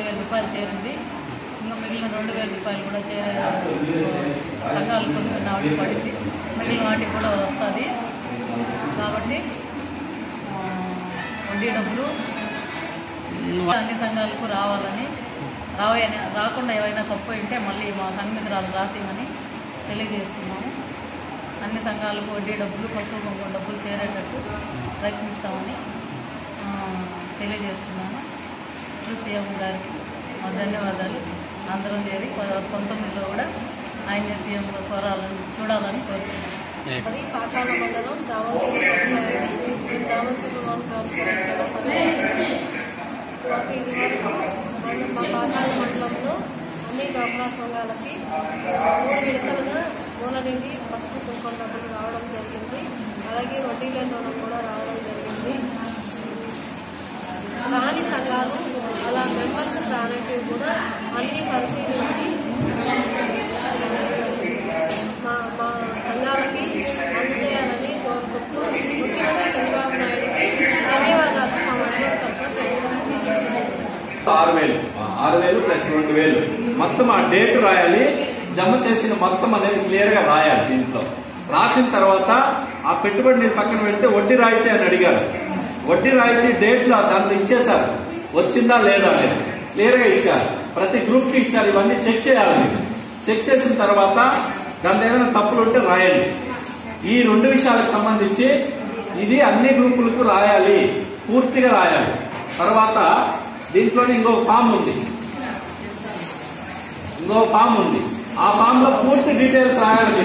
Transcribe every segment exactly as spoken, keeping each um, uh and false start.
వేల రూపాయలు చేరింది. ఇంకా మిగిలిన రెండు వేల రూపాయలు కూడా చేరే సంఘాలు కొన్ని వాటికి పడింది. మిగిలిన వాటికి కూడా వస్తుంది. కాబట్టి వడ్డీ డబ్బులు అన్ని సంఘాలకు రావాలని, రావని రాకుండా ఏవైనా తప్పు ఉంటే మళ్ళీ మా సంఘమిత్రాలు రాసిమని తెలియజేస్తున్నాము. అన్ని సంఘాలకు వడ్డీ డబ్బులు, పసుపు కుంకుమ డబ్బులు చేరేటట్టు ప్రయత్నిస్తామని తెలియజేస్తున్నాను. సీఎం గారికి మా ధన్యవాదాలు. అందరం చేరి పంతొమ్మిదిలో కూడా ఆయన సీఎం కోరాలని చూడాలని కోరుతున్నాను. అది పాకాల మండలం దావోజీ దావోజీ మాకు ఇది వరకు మా పాకాల మండలంలో అన్ని డోక్రా సంఘాలకి మూడు విడతలుగా మూలనింది పసుపు కుంకుమ డబ్బులు రావడం జరిగింది. అలాగే వడ్డీ లేని రుణం కూడా రావడం జరిగింది. రాని సంఘాలు అలా మెంబర్స్ రానట్టు కూడా అన్ని పరిశీలించి మా మా సంఘాలకి అందజేయాలని కోరుకుంటూ ముఖ్యమంత్రి చంద్రబాబు నాయుడికి ధన్యవాదాలు మా మండలం తరఫున ఆరు వేలు ఆరు వేలు ప్లస్ రెండు వేలు మొత్తం ఆ డేట్ రాయాలి. జమ చేసిన మొత్తం అనేది క్లియర్ గా రాయాలి. దీంట్లో రాసిన తర్వాత ఆ పెట్టుబడి మీద పక్కన పెడితే వడ్డీ రాయితీ అని అడిగారు. వడ్డీ రాయితీ డేట్ లో దాంట్లో ఇచ్చేశారు. వచ్చిందా లేదా అనేది క్లియర్ గా ఇచ్చారు. ప్రతి గ్రూప్ కి ఇచ్చారు. ఇవన్నీ చెక్ చేయాలి. చెక్ చేసిన తర్వాత దాంట్లో ఏదైనా తప్పులు ఉంటే రాయండి. ఈ రెండు విషయాలకు సంబంధించి ఇది అన్ని గ్రూపులకు రాయాలి, పూర్తిగా రాయాలి. తర్వాత దీంట్లోనే ఇంకో ఫామ్ ఉంది ఇంకో ఫామ్ ఉంది ఆ ఫామ్ లో పూర్తి డీటెయిల్స్ రాయాలి.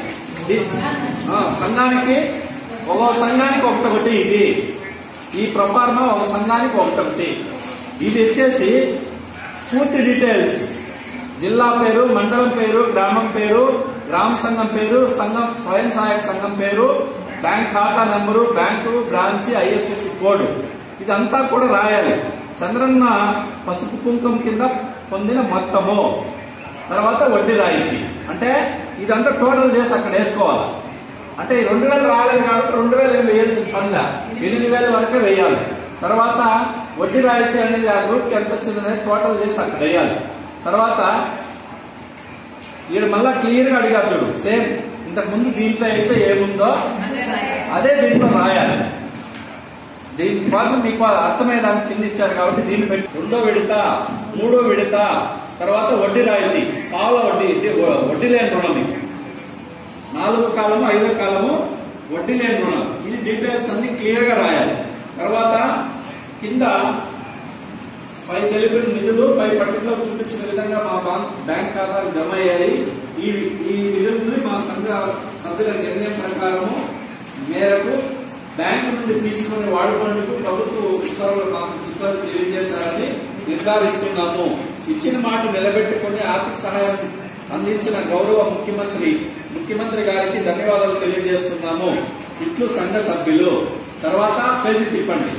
సంఘానికి ఒక సంఘానికి ఒకటి, ఇది ఈ ప్రొఫార్మా ఒక సంఘానికి ఒకటి. ఇది వచ్చేసి పూర్తి డీటెయిల్స్, జిల్లా పేరు, మండలం పేరు, గ్రామం పేరు, గ్రామ సంఘం పేరు, సంఘం స్వయం సహాయక సంఘం పేరు, బ్యాంక్ ఖాతా నెంబరు, బ్యాంకు బ్రాంచ్, ఐఎఫ్ఎస్సి కోడ్, ఇదంతా కూడా రాయాలి. చంద్రన్న పసుపు కుంకుమ కింద పొందిన మొత్తము, తర్వాత వడ్డీ రాయితీ, అంటే ఇదంతా టోటల్ చేసి అక్కడ వేసుకోవాలి. అంటే రెండు వేలు రాలేదు కాబట్టి రెండు వేలు ఏమి వేయాల్సిన పనిలా ఎనిమిది వేల వరకే వేయాలి. తర్వాత వడ్డీ రాయితీ అనేది ఆ గ్రూప్ కి ఎంత వచ్చింది అనేది టోటల్ చేసి అక్కడ వేయాలి. తర్వాత వీడు మళ్ళా క్లియర్ గా అడిగారు చూడు, సేమ్ ఇంతకు ముందు దీంట్లో అయితే ఏముందో అదే దీంట్లో రాయాలి. దీనికోసం మీకు అర్థమయ్యేదానికి కింద ఇచ్చారు కాబట్టి దీన్ని పెట్టి రెండో విడత, మూడో విడత, తర్వాత వడ్డీ రాయితీ, పావుల వడ్డీ, వడ్డీ లేని రుణం, నాలుగో కాలము, ఐదో కాలము వడ్డీ లేని రుణం. ఇది డీటెయిల్స్ అన్ని క్లియర్ గా రాయాలి. తర్వాత కింద పై తెలిపిన నిధులు పై పట్టికలో చూపించిన విధంగా మా బ్యాంక్ ఖాతాలు జమ అయ్యాయి. ఈ ఈ నిధులను మా సంఘ సభ్యుల నిర్ణయం ప్రకారము మేరకు బ్యాంకు నుండి తీసుకుని వాడుకోవడానికి ప్రభుత్వ ఉత్తర్వులు మాకు సిబ్బంది తెలియజేశారని నిర్ధారిస్తున్నాము. ఇచ్చిన మాట నిలబెట్టుకుని ఆర్థిక సహాయం అందించిన గౌరవ ముఖ్యమంత్రి ముఖ్యమంత్రి గారికి ధన్యవాదాలు తెలియజేస్తున్నాము. ఇట్లు సంఘ సభ్యులు. తర్వాత పేజీ తిప్పండి.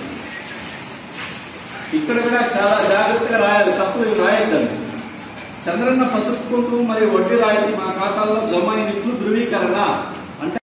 ఇక్కడ కూడా చాలా జాగ్రత్తగా రాయాలి, తప్పులు రాయద్దండి. చంద్రన్న పసుపు కుంకుమ మరియు వడ్డీ రాయితీ మా ఖాతాల్లో జమ అయినట్లు ధృవీకరణ.